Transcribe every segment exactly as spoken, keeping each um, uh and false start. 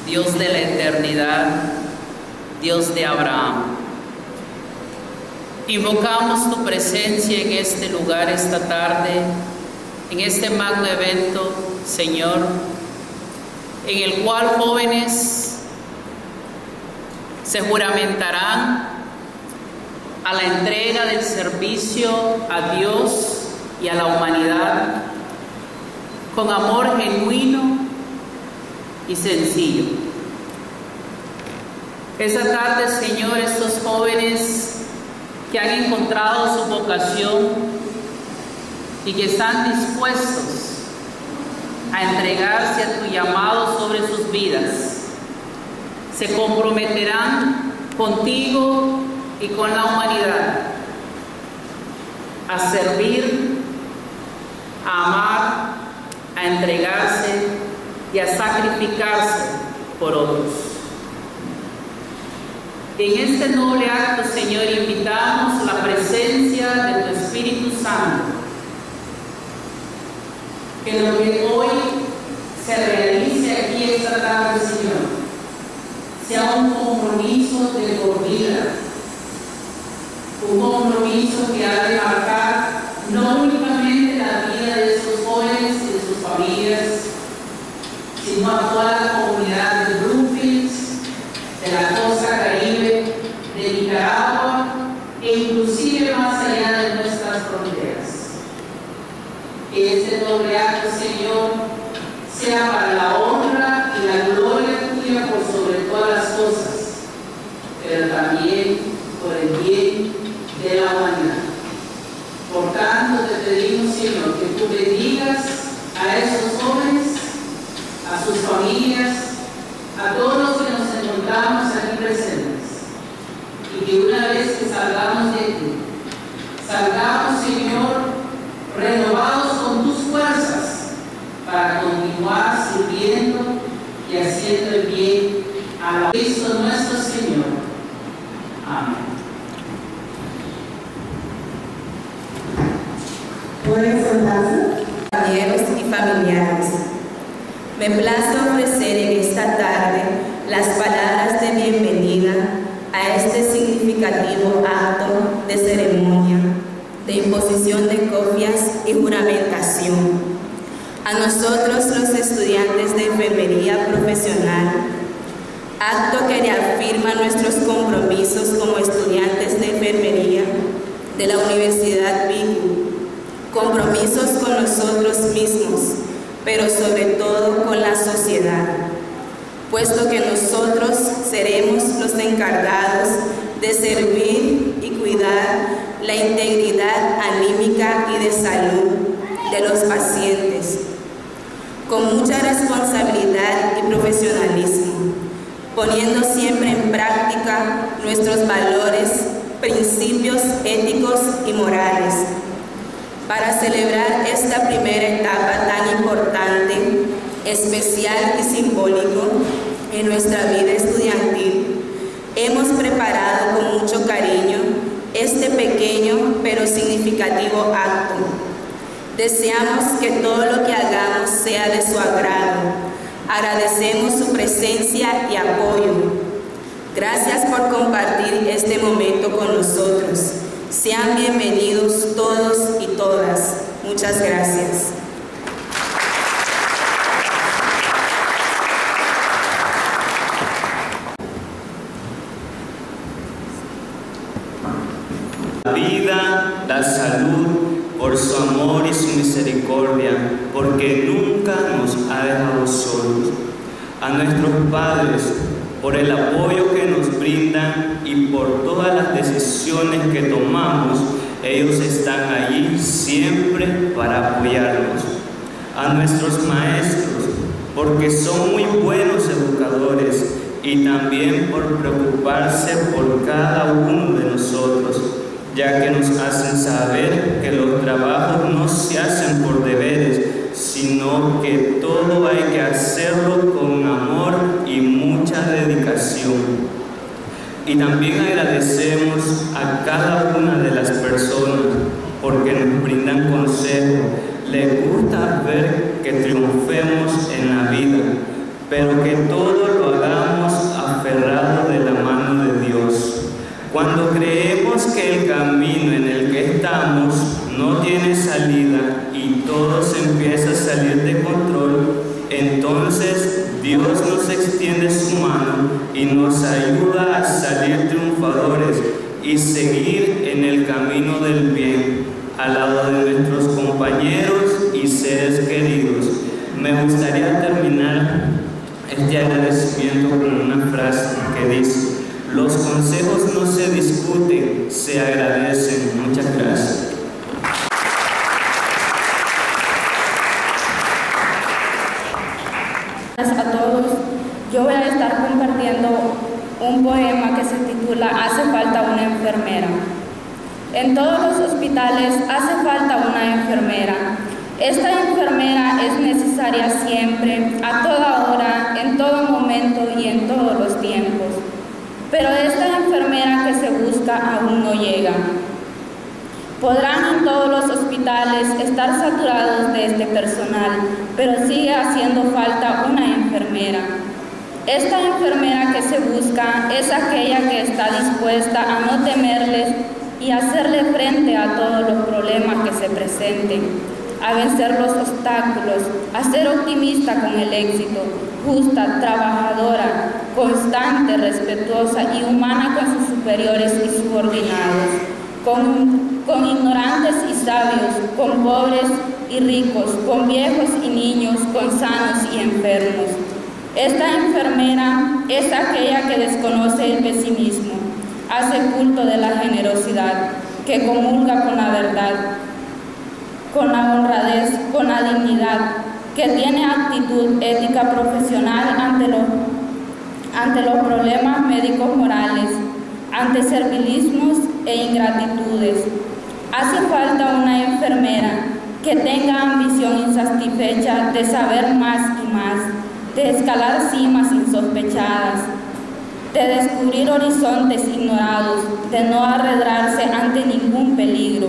Dios de la eternidad, Dios de Abraham. Invocamos tu presencia en este lugar esta tarde, en este magno evento, Señor, en el cual jóvenes se juramentarán a la entrega del servicio a Dios y a la humanidad con amor genuino y sencillo. Esta tarde, Señor, estos jóvenes que han encontrado su vocación y que están dispuestos a entregarse a tu llamado sobre sus vidas, se comprometerán contigo y con la humanidad a servir, a amar, a entregarse y a sacrificarse por otros. En este noble acto, Señor, invitamos la presencia de tu Espíritu Santo, que lo que hoy se realice aquí esta tarde, Señor, sea un compromiso de por vida, un compromiso que ha de marcar no únicamente la vida de esos jóvenes y de sus familias, sino a toda la comunidad de Brookfield, de la costa caribe, de Nicaragua e inclusive más allá de nuestras fronteras. Que este noble acto, Señor, sea para la honra y la gloria tuya por sobre todas las cosas, pero también por el bien de la humanidad. Por tanto, te pedimos, Señor, que tú bendigas a esos jóvenes, a sus familias, a todos los que nos encontramos aquí presentes, y que una vez que salgamos de ti, salgamos, Señor, renovados con tus fuerzas para continuar sirviendo y haciendo el bien a la Cristo nuestro Señor. Amén. Pueden sentarse, compañeros y familiares. Me place ofrecer en esta tarde las palabras de bienvenida a este significativo acto de ceremonia, de imposición de copias y juramentación. A nosotros, los estudiantes de enfermería profesional, acto que reafirma nuestros compromisos como estudiantes de enfermería de la Universidad Vicu, compromisos con nosotros mismos, pero sobre todo con la sociedad, puesto que nosotros seremos los encargados de servir y cuidar la integridad anímica y de salud de los pacientes, con mucha responsabilidad y profesionalismo, poniendo siempre en práctica nuestros valores, principios éticos y morales, para celebrar esta primera etapa tan importante, especial y simbólico en nuestra vida estudiantil. Hemos preparado con mucho cariño este pequeño pero significativo acto. Deseamos que todo lo que hagamos sea de su agrado. Agradecemos su presencia y apoyo. Gracias por compartir este momento con nosotros. Sean bienvenidos todos y todas. Muchas gracias. La vida, la salud, por su amor y su misericordia, porque nunca nos ha dejado solos. A nuestros padres, por el apoyo que nos brindan y por todas las decisiones que tomamos, ellos están allí siempre para apoyarnos. A nuestros maestros, porque son muy buenos educadores y también por preocuparse por cada uno de nosotros, ya que nos hacen saber que los trabajos no se hacen por deberes, sino que todo hay que hacerlo con amor y mucha dedicación. Y también agradecemos a cada una de las personas porque nos brindan consejo. Les gusta ver que triunfemos en la vida, pero que todo lo hagamos extiende su mano y nos ayuda a salir triunfadores y seguir en el camino del bien, al lado de nuestros compañeros y seres queridos. Me gustaría terminar este agradecimiento con una frase que dice: los consejos no se discuten, se agradecen. Muchas gracias. Gracias a todos. Yo voy a estar compartiendo un poema que se titula Hace falta una enfermera. En todos los hospitales hace falta una enfermera. Esta enfermera es necesaria siempre, a toda hora, en todo momento y en todos los tiempos. Pero esta enfermera que se busca aún no llega. Podrán en todos los hospitales estar saturados de este personal, pero sigue haciendo falta una enfermera. Esta enfermera que se busca es aquella que está dispuesta a no temerles y hacerle frente a todos los problemas que se presenten, a vencer los obstáculos, a ser optimista con el éxito, justa, trabajadora, constante, respetuosa y humana con sus superiores y subordinados, con, con ignorantes y sabios, con pobres y ricos, con viejos y niños, con sanos y enfermos. Esta enfermera es aquella que desconoce el pesimismo, hace culto de la generosidad, que comulga con la verdad, con la honradez, con la dignidad, que tiene actitud ética profesional ante los, ante los problemas médicos morales, ante servilismos e ingratitudes. Hace falta una enfermera que tenga ambición insatisfecha de saber más y más, de escalar cimas insospechadas, de descubrir horizontes ignorados, de no arredrarse ante ningún peligro.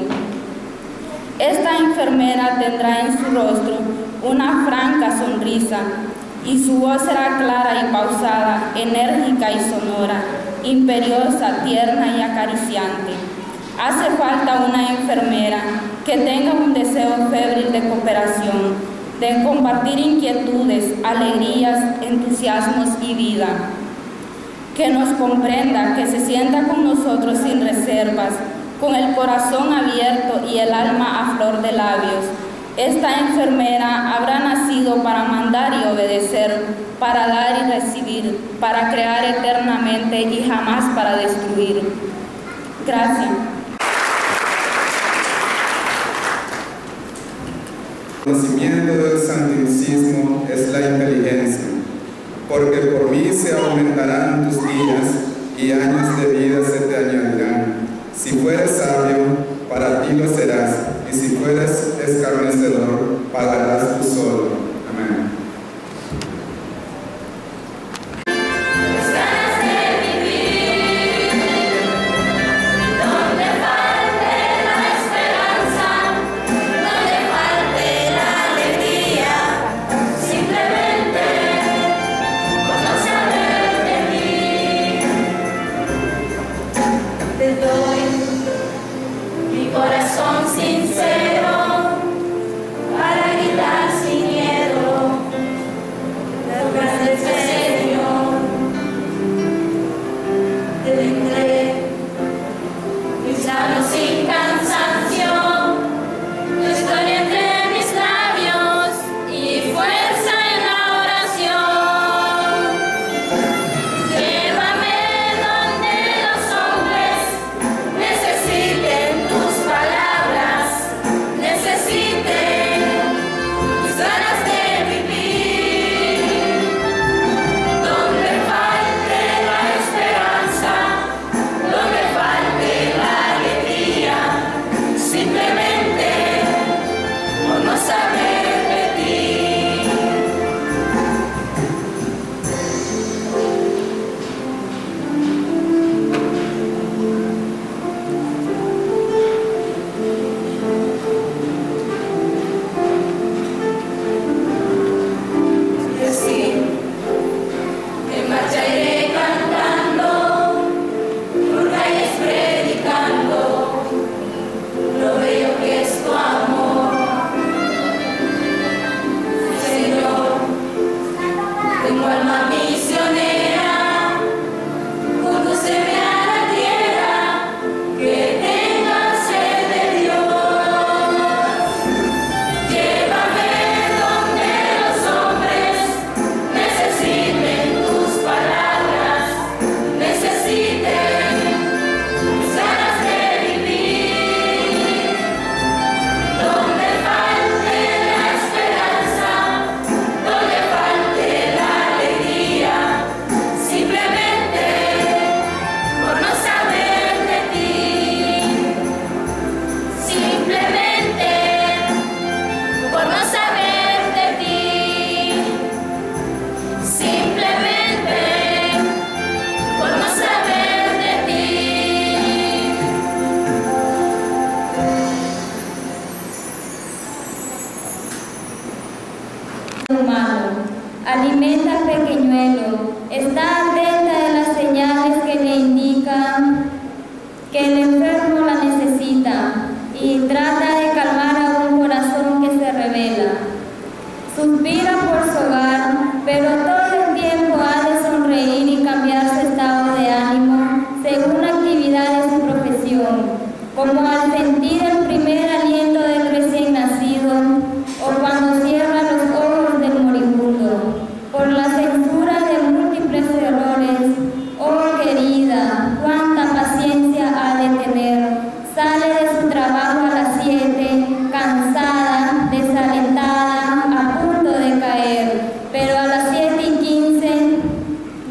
Esta enfermera tendrá en su rostro una franca sonrisa y su voz será clara y pausada, enérgica y sonora, imperiosa, tierna y acariciante. Hace falta una enfermera que tenga un deseo febril de cooperación, de compartir inquietudes, alegrías, entusiasmos y vida. Que nos comprenda, que se sienta con nosotros sin reservas, con el corazón abierto y el alma a flor de labios. Esta enfermera habrá nacido para mandar y obedecer, para dar y recibir, para crear eternamente y jamás para destruir. Gracias. El conocimiento del santificismo es la inteligencia, porque por mí se aumentarán tus días y años de vida se te añadirán. Si fueres sabio, para ti lo serás, y si fueres escarnecedor, pagarás tú solo. Amén. Tengo alma misionera.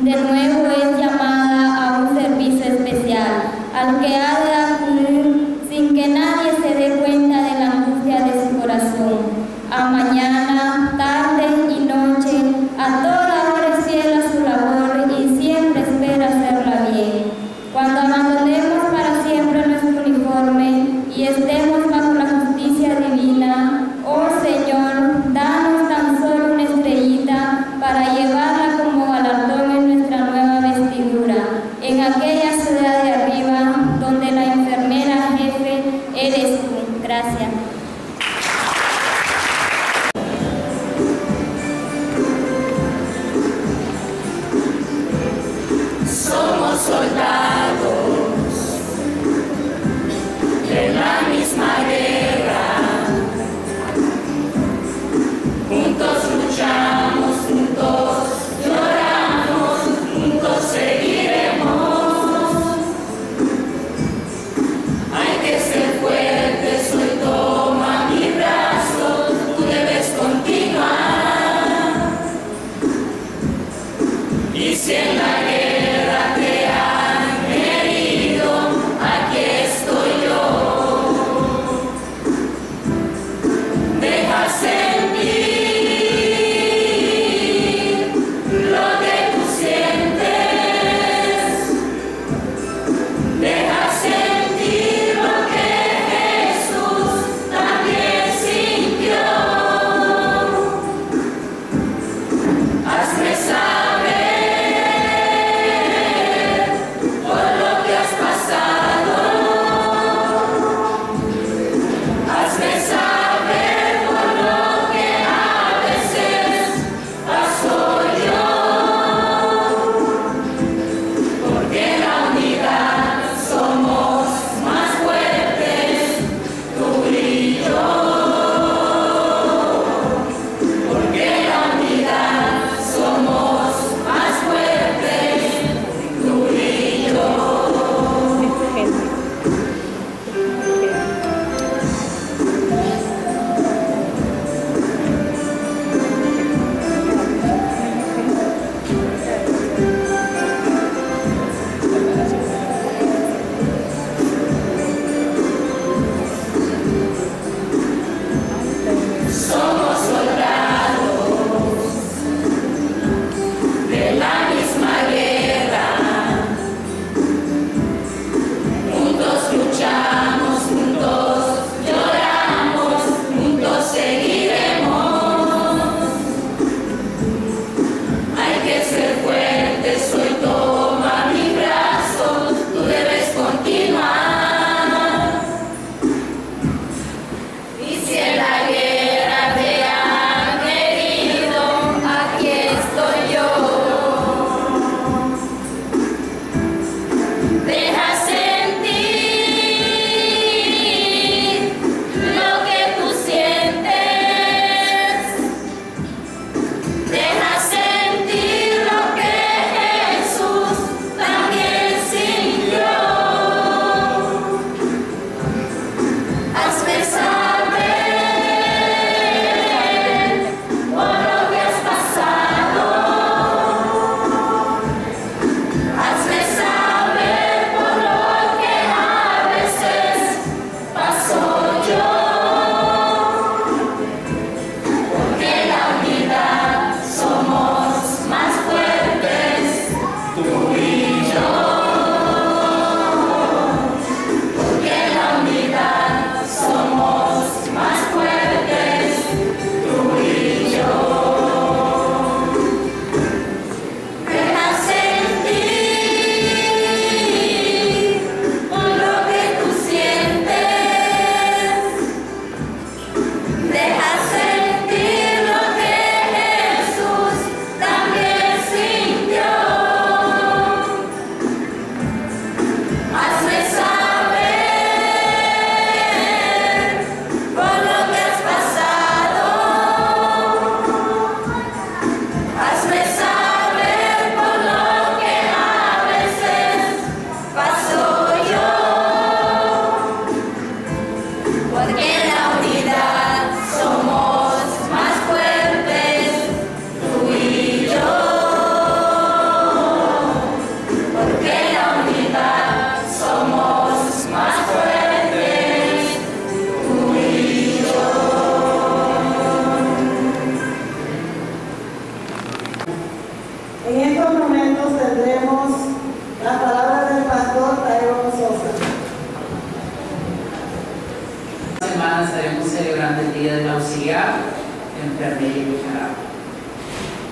de nuevo es llamada a un servicio especial, al que ha de acudir sin que nadie se dé cuenta de la angustia de su corazón. A mañana, tarde y noche, a toda hora es fiel a su labor y siempre espera hacerla bien. Cuando abandonemos para siempre nuestro uniforme y estemos bajo la justicia divina, oh Señor, danos tan solo una estrellita para llevarla como galardón en nuestra nueva vestidura, en aquella ciudad de arriba donde la enfermera jefe eres tú. Gracias. Somos soldados de la misma guerra, juntos luchamos, juntos lloramos, juntos seguiremos. Hay que ser fuertes, hoy toma mi brazo, tú debes continuar. Y si en la guerra te han herido, aquí estoy yo. Deja sentir lo que tú sientes. Deja sentir lo que Jesús también sintió. Hazme saber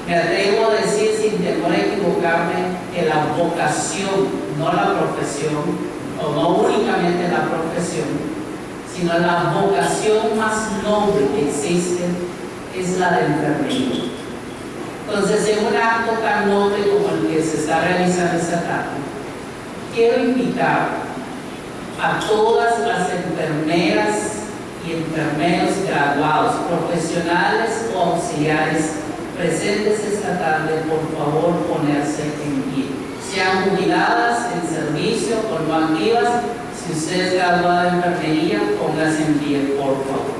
Me atrevo a decir sin temor a equivocarme que la vocación, no la profesión, o no únicamente la profesión, sino la vocación más noble que existe es la de enfermería. Entonces, en un acto tan noble como el que se está realizando esta tarde, quiero invitar a todas las enfermeras y enfermeros graduados, profesionales o auxiliares presentes esta tarde, por favor, ponerse en pie. Sean jubiladas, en servicio o no activas, si usted es graduada de enfermería, póngase en pie, por favor.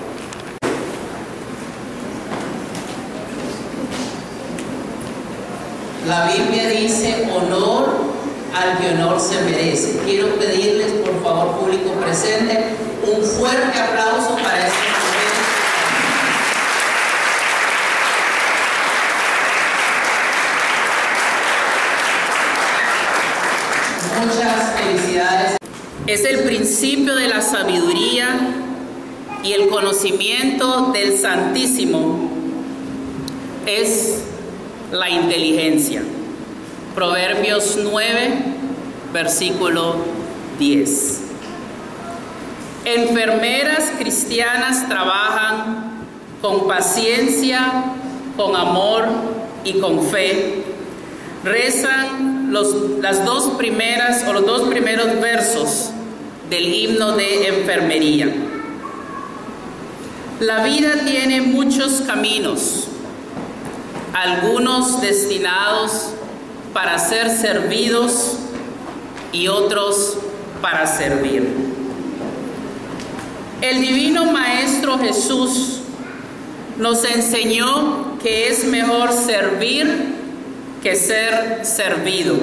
La Biblia dice honor al que honor se merece. Quiero pedirles, por favor, público presente, un fuerte aplauso para este momento. Muchas felicidades. Es el principio de la sabiduría y el conocimiento del Santísimo es la inteligencia. Proverbios nueve, versículo diez. Enfermeras cristianas trabajan con paciencia, con amor y con fe. Rezan los, las dos primeras o los dos primeros versos del himno de enfermería. La vida tiene muchos caminos, algunos destinados para ser servidos y otros para servir. El Divino Maestro Jesús nos enseñó que es mejor servir que ser servido.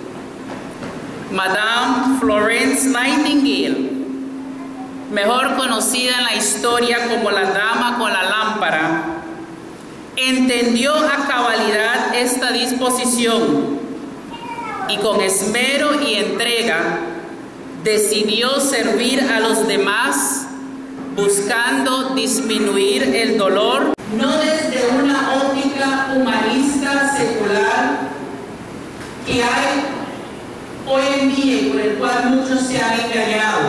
Madame Florence Nightingale, mejor conocida en la historia como la Dama con la Lámpara, entendió a cabalidad esta disposición y con esmero y entrega decidió servir a los demás buscando disminuir el dolor, no desde una óptica humanista secular que hay hoy en día y por el cual muchos se han engañado,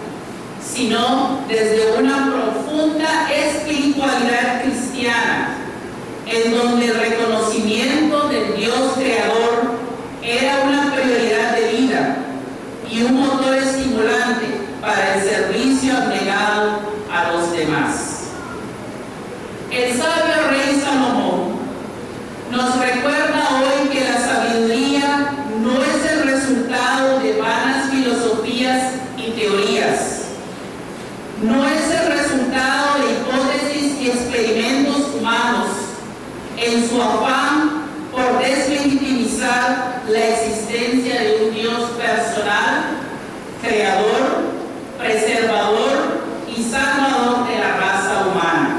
sino desde una profunda espiritualidad cristiana, en donde el reconocimiento del Dios creador era una prioridad de vida y un motor estimulante para el servicio abnegado a los demás. El sabio rey Salomón nos recuerda hoy que la sabiduría no es el resultado de vanas filosofías y teorías, no es el resultado de hipótesis y experimentos humanos en su afán por deslegitimizar la existencia de un Dios personal, creador, preservador y salvador de la raza humana.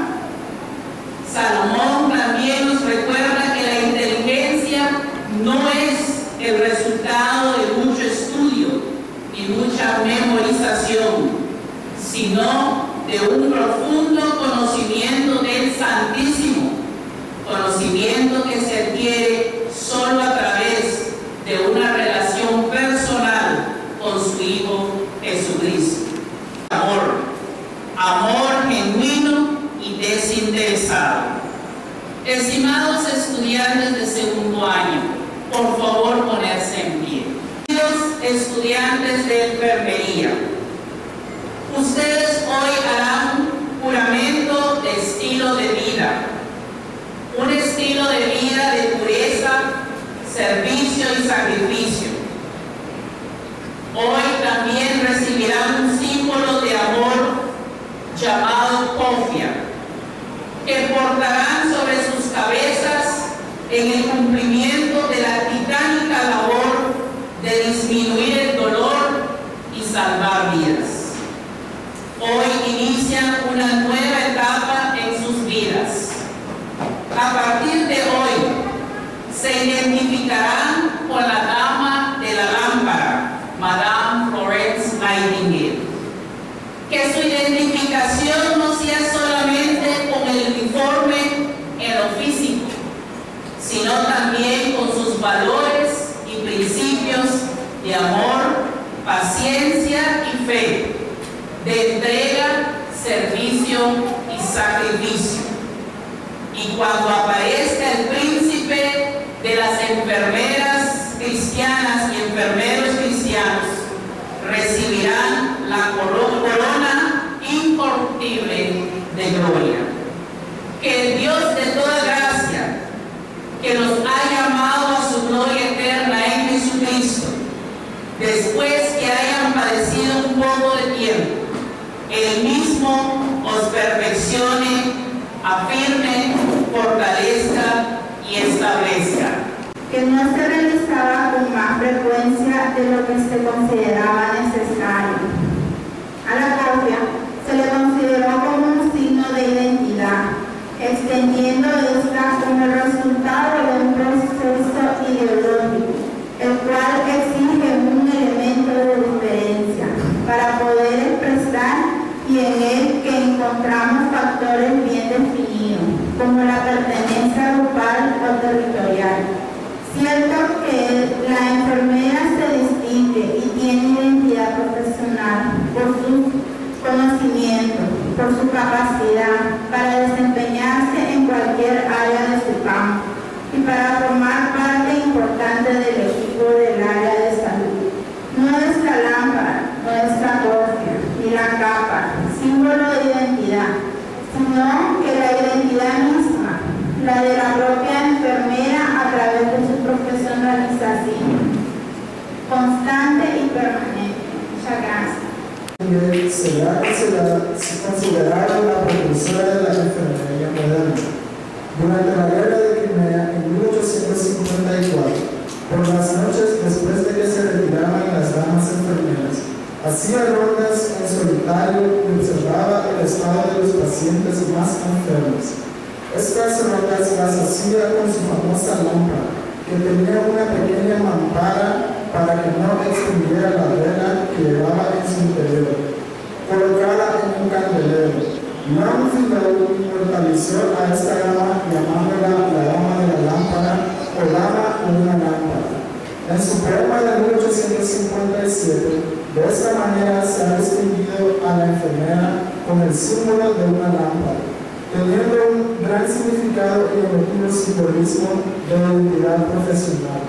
Salomón también nos recuerda que la inteligencia no es el resultado de mucho estudio ni mucha memorización, sino de un profundo conocimiento del Santísimo, conocimiento que se adquiere solo a través de una relación personal con su Hijo Jesucristo. Amor, amor genuino y desinteresado. Estimados estudiantes de segundo año, por favor ponerse en pie. Queridos estudiantes de enfermería, ustedes hoy harán un juramento de estilo de vida, un estilo de vida de pureza, servicio y sacrificio. Hoy también recibirán un símbolo de amor llamado cofia, que portarán sobre sus cabezas en el cumplimiento de la titánica labor de disminuir el dolor y salvar vidas. Hoy inician una nueva etapa en sus vidas. A partir de hoy se identificarán con la Dama de la Lámpara, Madame Florence Nightingale. Que su identificación no sea solamente con el uniforme en lo físico, sino principios de amor, paciencia y fe, de entrega, servicio y sacrificio. Y cuando aparezca el príncipe de las enfermeras cristianas y enfermeros cristianos, recibirán la corona incorruptible de gloria. Que el Dios de toda gracia, que nos ha llamado a su gloria eterna en Jesucristo, después que hayan padecido un poco de tiempo, Él mismo os perfeccione, afirme, fortalezca y establezca. Que no se realizaba con más frecuencia de lo que se consideraba necesario. A la copia se le consideró como un signo de identidad, extendiendo esta como el resultado de un proceso ideológico, el cual exige un elemento de diferencia para poder expresar y en él que encontramos factores bien definidos, como la pertenencia grupal o territorial. Cierto que la enfermera se distingue y tiene identidad profesional por su conocimiento, por su capacidad para desempeñarse en cualquier área de su campo y para formar parte importante del equipo del área de salud. No es la lámpara, no es la cofia, ni la capa, símbolo de identidad, sino que la identidad misma, la de la propia enfermera a través de su profesionalización constante y permanente. Muchas gracias. Será considerada la precursora de la enfermería moderna. Durante la guerra de Crimea en mil ochocientos cincuenta y cuatro, por las noches después de que se retiraban las damas enfermeras, hacía rondas en solitario y observaba el estado de los pacientes más enfermos. Estas rondas las hacía con su famosa lámpara, que tenía una pequeña mampara para que no extinguiera la vela que llevaba en su interior, colocada en un candelero. Longfellow inmortalizó a esta dama llamándola la dama de la lámpara o dama de una lámpara. En su poema de mil ochocientos cincuenta y siete, de esta manera se ha distinguido a la enfermera con el símbolo de una lámpara, teniendo un gran significado y emotivo simbolismo de identidad profesional.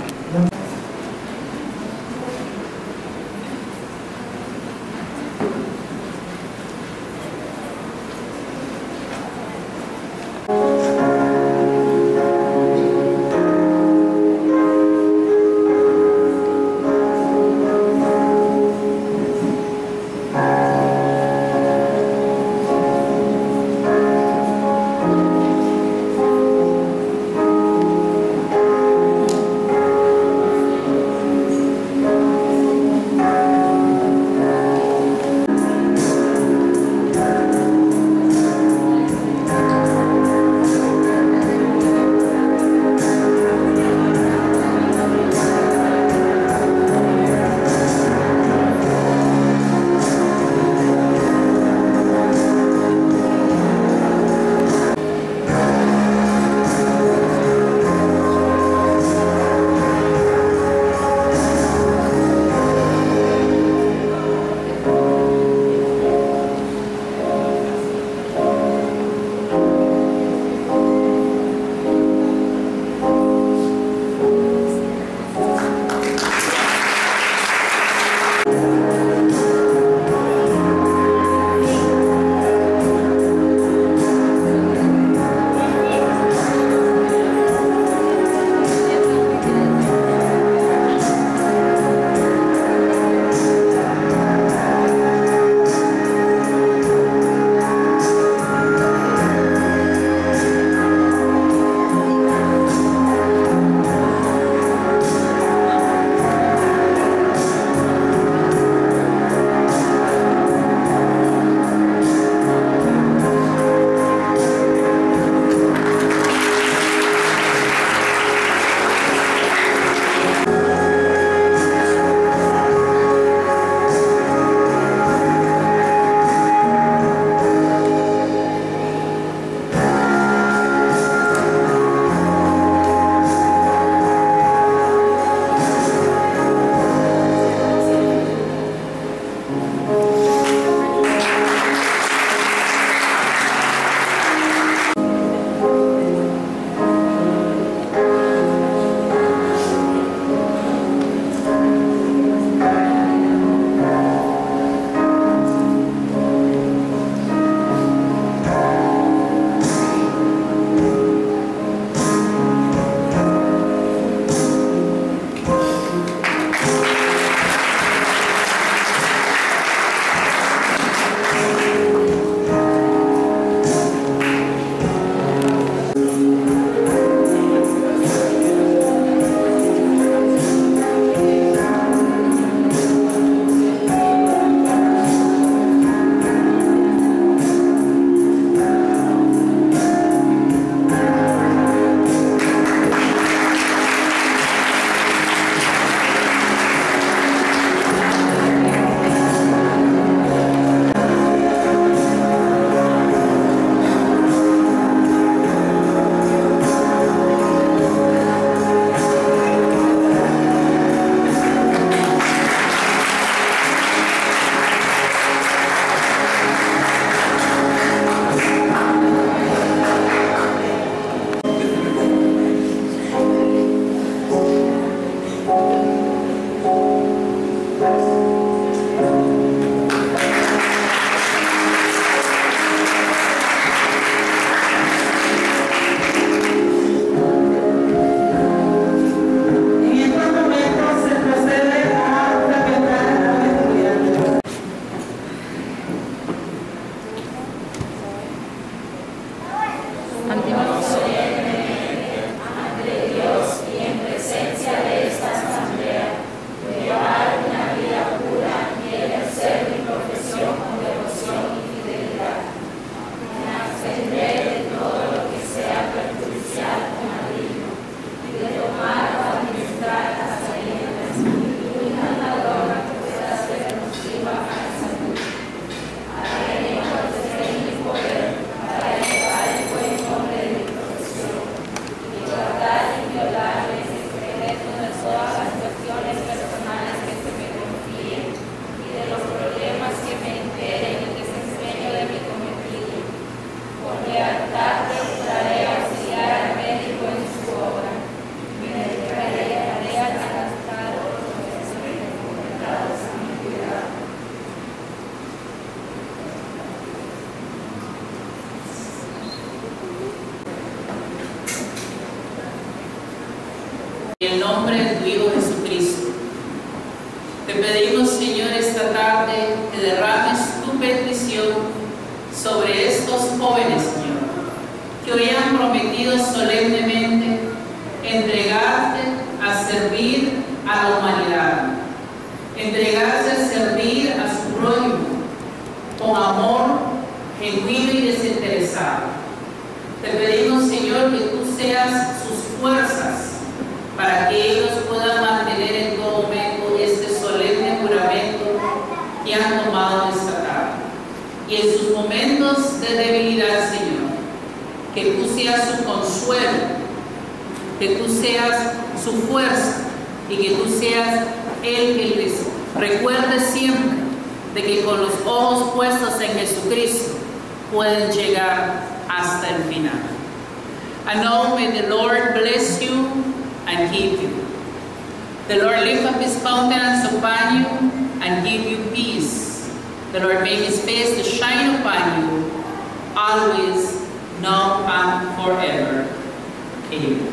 Te pedimos, Señor, esta tarde que derrames tu petición sobre estos jóvenes, Señor, que hoy han prometido solemnemente entregarte a servir a la humanidad, entregarse a servir a su prójimo con amor genuino y desinteresado. Te pedimos, Señor, que tú seas sus fuerzas para que ellos puedan mantener en todo momento este solemne juramento que han tomado esta tarde. Y en sus momentos de debilidad, Señor, que tú seas su consuelo, que tú seas su fuerza y que tú seas el que les recuerde siempre de que con los ojos puestos en Jesucristo pueden llegar hasta el final. And now may the Lord bless you and keep you. The Lord lift up his countenance upon you and give you peace. The Lord make his face to shine upon you, always, now and forever. Amen.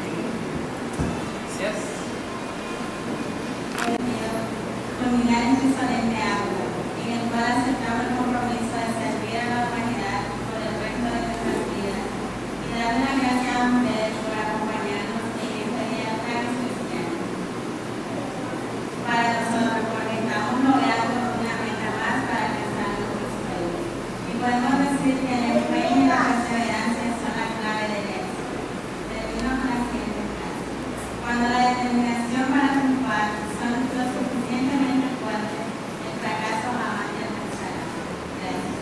Yes. Culminar en su solemne acto, en el cual aceptamos el compromiso de servir a la humanidad por el resto de nuestras vidas y darle la gracia a ustedes por acompañarnos en este día tan especial. Para nosotros, porque estamos rodeados de una meta más para alcanzar nuestros sueños. Y podemos decir que el empeño y la perseverancia son la clave del éxito. Termino con la siguiente frase. Cuando la determinación para triunfar son lo suficientemente fuertes, el fracaso jamás te alcanzará. Gracias.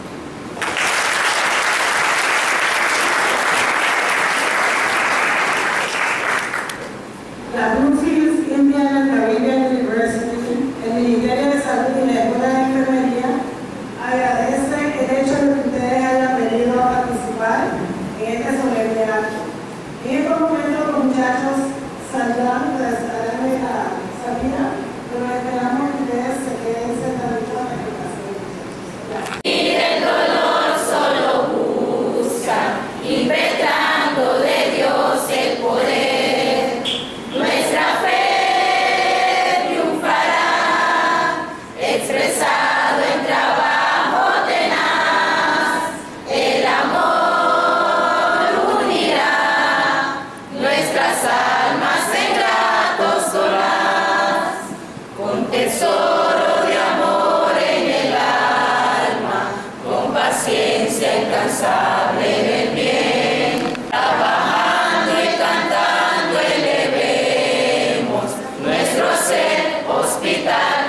La Brookfield Indiana Caribbean University, el Ministerio de Salud y la Escuela de Enfermería agradece el hecho de que ustedes hayan venido a participar en este solemne acto. En estos momentos los muchachos saldrán de la salida, pero esperamos que ustedes se queden sentaditos hasta que pasen. Y el dolor solo busca, impetrando de Dios el poder. Nuestra fe triunfará, expresado en trabajo tenaz. El amor unirá nuestras almas en gratos donas, con tesoro de amor en el alma, con paciencia incansable del bien, trabajando y cantando elevemos nuestro ser hospital.